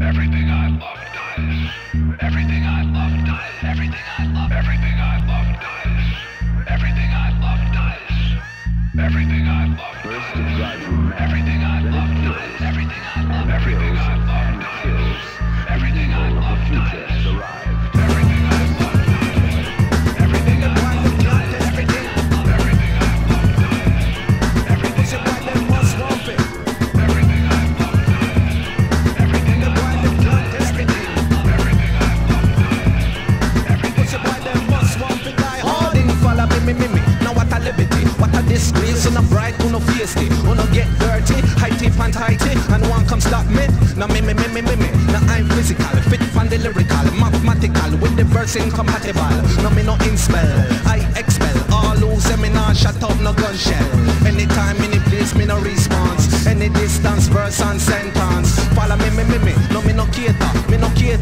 Everything I love dies. Everything I love dies. Everything I love. Everything I love dies. Everything I love dies. Everything I love dies. Everything I love dies. Everything I love. Everything I love dies. Everything I love dies. Everything I love dies. Everything I love dies. Everything I love. Everything I love dies. Everything I love. Them must want it. Everything I love dies. Everything I love. Everything I love. Everything I love dies. Everything them must want it. Die hard in follow me. Now what a liberty, what a disgrace. On a bright, on a feisty, on a get dirty, high tip and tighty, and one come stop me. Now me. Now I'm physical, fit and the lyrical, mathematical, with the verse incompatible. Now me no inspel, I expel all who seminar shut up no gun shell. Anytime, any place, me no response. Any distance, verse and sentence. Follow me. No me no cater, me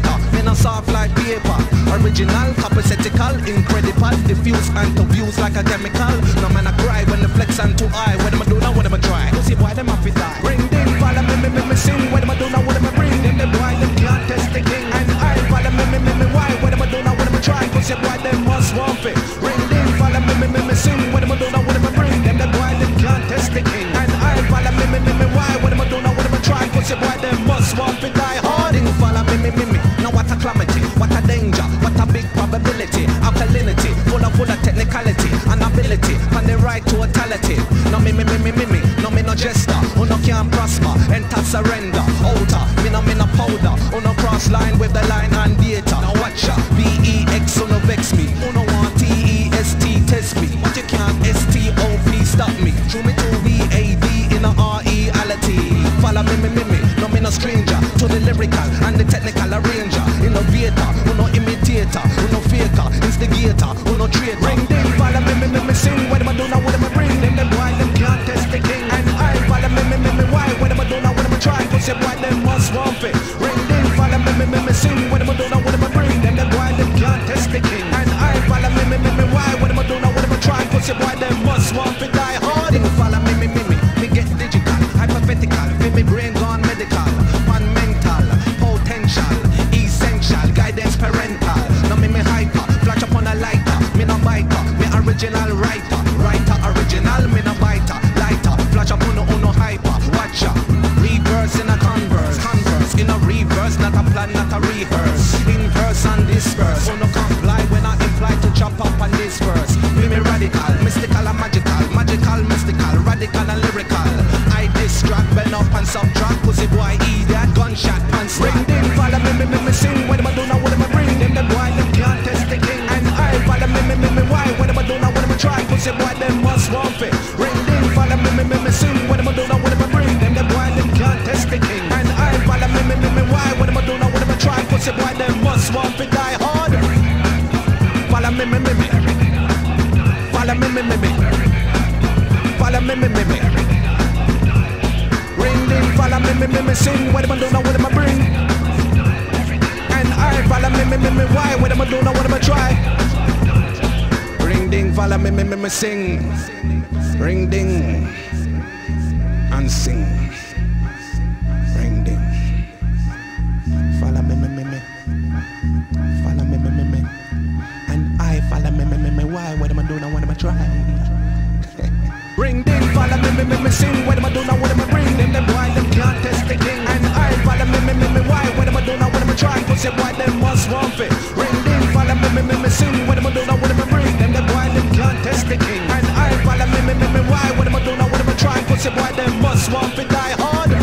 no soft like paper. Original, copacetic, incredible, diffuse and to views like a chemical. No man I cry when the flex and to eye. What am I do now? What am I try? See why them have to die. Bring them, follow me, sing. What am I do now? What am I bring? Them boy, them can't test the king. And I follow me, why? What am I do now? What am I try? Cause your boy, them must want it. Bring them, follow me, sing. What am I do now? What am I bring? Them boy, them can't test the king. And I follow me, why? What am I do now? What am I try? Cause your boy, them must want it. Die hard and follow me. Now what a calamity, what a danger, what a big probability, alkalinity, full of technicality and ability, and the right totality. No me, no me no jester, who no can prosper, enter surrender, outer, me no powder, who no cross line with the line and data. Now watch ya, VEX, who no vex me, who no want TEST test me, but you can't STOP stop me, through me to VAD in a reality. Follow me, no me no stranger, to the lyrical and the technical arranger, innovator, who no imitator, who no faker, instigator, who no traitor. Bring them, follow me, sing. What am I do now? What am I bring? Them boy, them can't test the king. And I follow me, why? What am I do now? What am I try? Cause your boy, them must want it. Bring them, follow me, sing. What am I do now? What am I bring? Them boy, them can't test the king. And I follow me, why? What am I do now? What am I try? Cause your boy, them must want it. Die hard and follow me. Me get digital, hypothetical, me brain gone medical, one mental, potential, essential, guidance parental. Now me hyper, flash up on a lighter, me no biker, me original writer, original, me no biter, lighter, flash up on no hyper, watcha, reverse in a converse, in a reverse, not a plan, not a rehearse, inverse and disperse, no comply when I imply to chop up on this verse. Me radical, mystical and magical, mystical, radical and lyrical. I distract, bend up and subtract, pussy boy eat that gunshot and bring them, follow me, sing. What am I do now? What am I bring? Them boy, them can't test the king. And I follow me, why? What am I do now? What am I try? Pussy boy, them must want it. Bring them, follow me, sing. What am I do now? What am I bring? Them boy, them can't test the king. And I follow me, why? What am I do now? What am I try? Pussy boy, them must want it. Die hard. Follow me. Follow me. Follow me. Ring ding, follow me, sing. What am I do now? What am I bring? And I follow me, why? What am I do now? What am I try? Ring ding, follow me, sing. Ring ding and sing. Ring ding. Follow me. Follow me. And I follow me, why? What am I do now? What am I try? Ring ding, follow me, sing. What am I do now? What am I bring? Them boy, them can't test the king. And I follow me, why? What am I do now? What am I try? Cause your boy, them must want it. Ring ding, follow me, sing. What am I do now? What am I bring? Them boy, them can't test the king. And I follow me, why? What am I do now? What am I try? Cause your boy, them must want it. Die hard.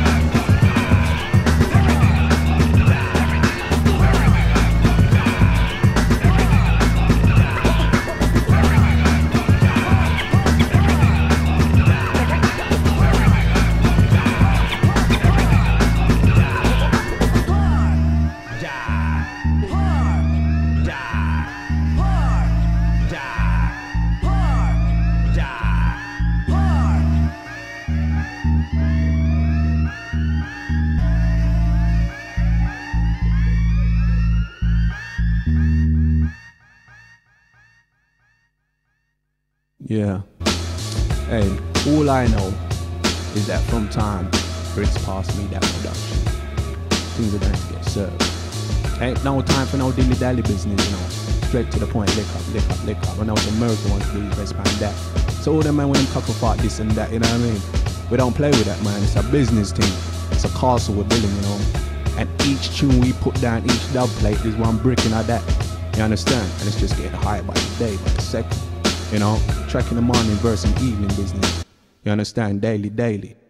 Yeah. Hey, all I know is that from time, Brits passed me that production. things are going to get served. Ain't no time for no dilly-dally business, you know. Straight to the point, lick up. And now the American wants to do his best man that. So all them man when them talk about this and that, you know what I mean? We don't play with that, man. It's a business thing. It's a castle we're building, you know. And each tune we put down, each dub plate is one brick in our that. You understand? And it's just getting higher by the day, by the second. You know, track in the morning versus evening business. You understand? Daily.